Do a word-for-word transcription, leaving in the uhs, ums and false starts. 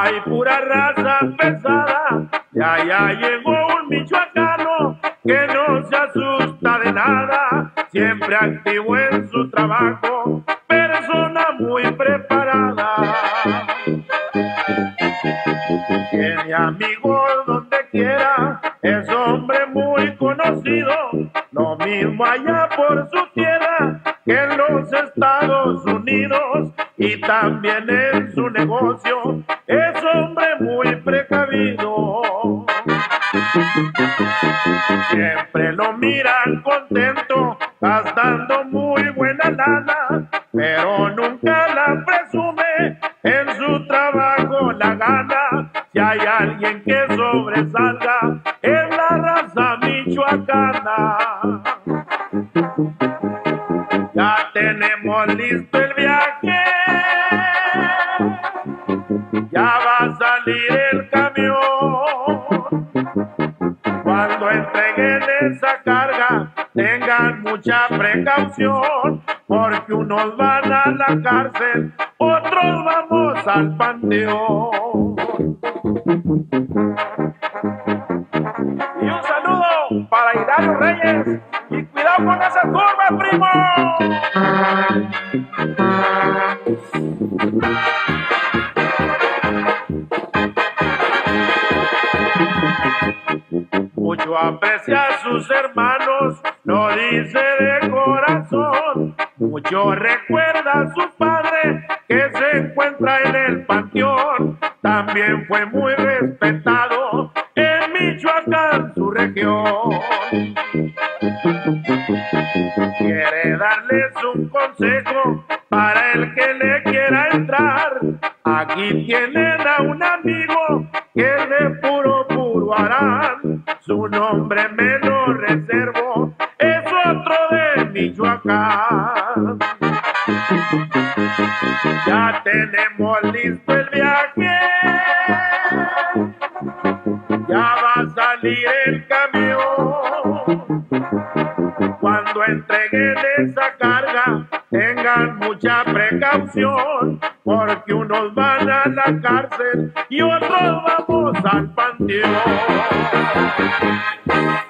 Hay pura raza pesada, y allá llegó un michoacano que no se asusta de nada, siempre activo en su trabajo, persona muy preparada. Tiene amigos donde quiera, es hombre muy conocido, lo mismo allá por su tierra que en los Estados Unidos, y también en su negocio es hombre muy precavido. Siempre lo miran contento, gastando muy buena lana, pero nunca la presume, en su trabajo la gana. Si hay alguien que sobresalga, es la raza michoacana. Ya tenemos listo el viaje, ya va a salir el camión. Cuando entreguen esa carga, tengan mucha precaución, porque unos van a la cárcel, otros vamos al panteón. Y un saludo para Hilario Reyes, y cuidado con esa curva, primo. Mucho aprecia a sus hermanos, lo dice de corazón. Mucho recuerda a su padre que se encuentra en el panteón. También fue muy respetado en Michoacán, su región. Quiere darles un consejo para el que le quiera entrar. Aquí tienen a un amigo que es de puro, puro harán. Su nombre me lo reservo, es otro de Michoacán. Ya tenemos listo el viaje, ya va a salir el camión. Cuando entreguen esa carga, tengan mucha precaución, porque unos van a la cárcel y otros vamos al panteón.